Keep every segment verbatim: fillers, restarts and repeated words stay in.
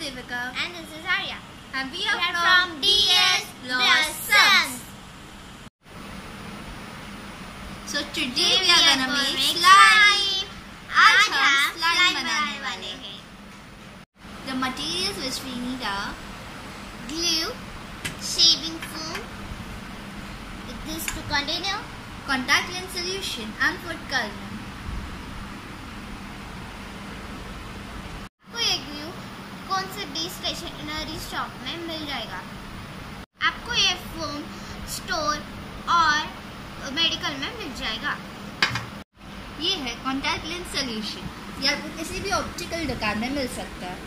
Fevicol. And this is Arya. And we are, We are from, from D S Blossoms. So today we are gonna make slime. आज हम slime बनाने वाले हैं. The materials which we need are glue, shaving foam, this two container, contact lens solution and food coloring. आपको ये glue कौन से भी स्टेशनरी शॉप में मिल जाएगा. आपको ये फोम स्टोर और मेडिकल में मिल जाएगा. ये है कॉन्टैक्ट लेंस सोल्यूशन. ये आपको किसी भी ऑप्टिकल दुकान में मिल सकता है.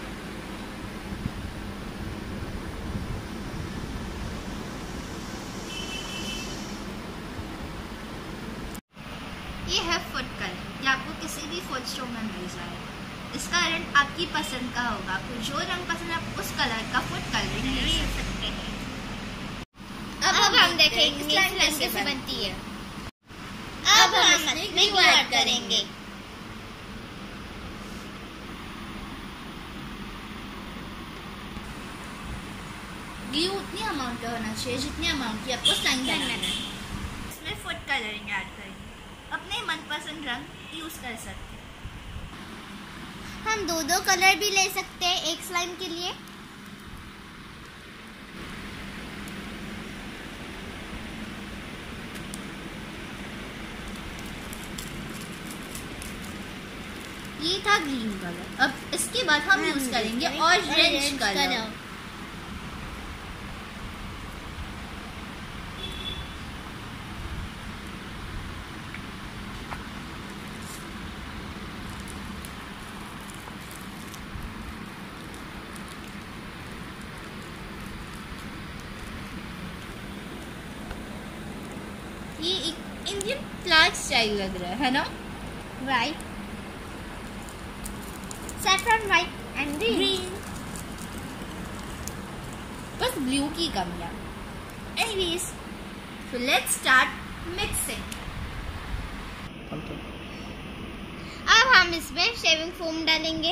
ये है फुड कलर. ये आपको किसी भी फूड स्टोर में मिल जाएगा. इसका रंग आपकी पसंद का होगा. आपको जो रंग पसंद है आप उस कलर का फुड कलरिंग ले सकते हैं. अब अब हम देखेंगे स्लाइम कैसे बनती है. अब हम इसमें ग्लू ऐड करेंगे. ग्लू उतनी अमाउंट का होना चाहिए जितनी अमाउंट की आपको स्लाइम बनाना है. इसमें फूड कलरिंग ऐड करेंगे. अपने मनपसंद रंग यूज कर सकते हैं. हम दो दो कलर भी ले सकते हैं एक स्लाइम के लिए. ये था ग्रीन कलर. अब इसके बाद हम यूज करेंगे ऑरेंज कलर. ये एक इंडियन फ्लैग स्टाइल लग रहा है ना. Right. Saffron white and green. बस ब्लू की कमियां. Anyways so let's start mixing. अब हम इसमें शेविंग फोम डालेंगे.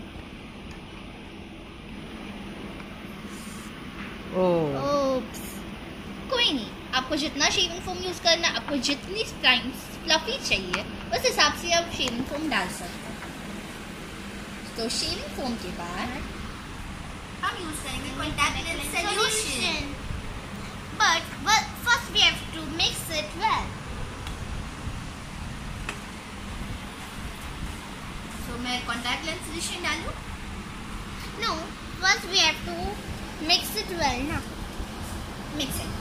ओप्स. कोई नहीं. आपको जितना शेविंग फोम यूज करना, आपको जितनी स्लाइम फ्लफी चाहिए उस हिसाब से आप शेविंग फोम डाल सकते हैं. तो शेविंग फोम के बाद हम यूज करेंगे contact lens solution. But first we have to mix it well. so मैं कॉन्टैक्ट लेंस सॉल्यूशन डालूं? No, first we have to mix it well ना. Mix it.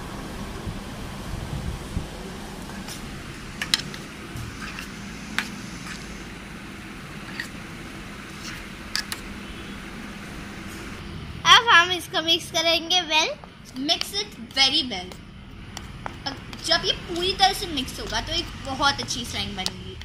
अब हम इसको मिक्स करेंगे well. Mix it very well. जब ये पूरी तरह से मिक्स होगा तो एक बहुत अच्छी स्लाइम बनेगी.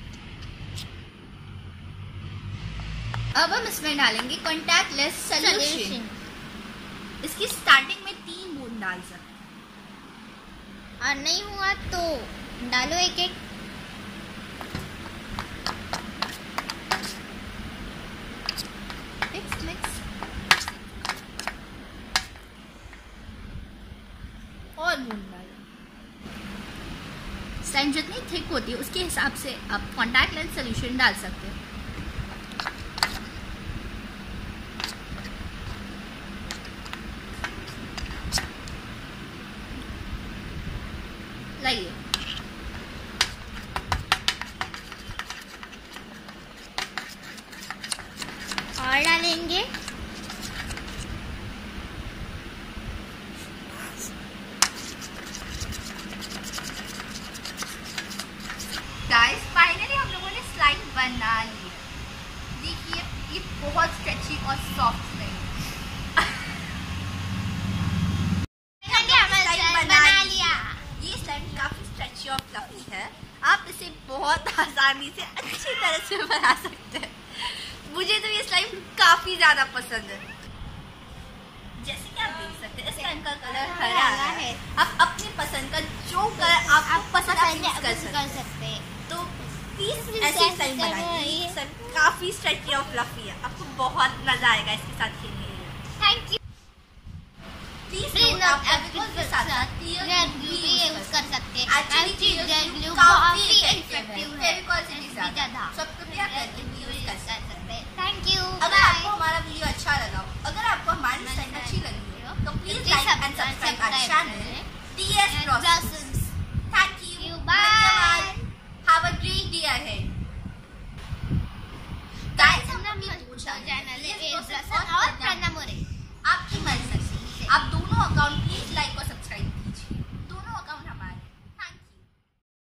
अब हम इसमें डालेंगे कॉन्टैक्ट लेंस सॉल्यूशन. इसकी स्टार्टिंग में तीन बूंद डाल सकते हैं और नहीं हुआ तो डालो एक एक. मिक्स मिक्स और बूंद डालो. स्लाइम जितनी थिक होती है उसके हिसाब से आप कॉन्टैक्ट लेंस सॉल्यूशन डाल सकते हैं. लाइए. और डालेंगे. गाइस फाइनली हम लोगों ने स्लाइम बना ली. देखिए ये बहुत स्ट्रेची और सॉफ्ट स्लाइम बना लिया. ये स्लाइम काफी स्ट्रेची और फ्लफी है. आप इसे बहुत आसानी से अच्छी तरह से बना सकते हैं. मुझे तो ये स्लाइम काफी ज्यादा पसंद है. जैसे कि आप देख सकते हैं इस स्लाइम का कलर हरा है. आप अपनी पसंद का जो कलर आपको पसंद है कर सकते हैं. तो प्लीज ऐसी स्लाइम बनाइए. स्लाइम काफी स्ट्रेची और फ्लफी है। आपको बहुत मजा आएगा इसके साथ खेलने में। Thank you. प्लीज आप फेविकोल के साथ रेड ग्लू भी यूज कर सकते हैं। एक्चुअली रेड ग्लू काफी काफी इफेक्टिव है इफेक्टिव है फेविकोल से भी ज्यादा। ज्यादा। सब कृपया करके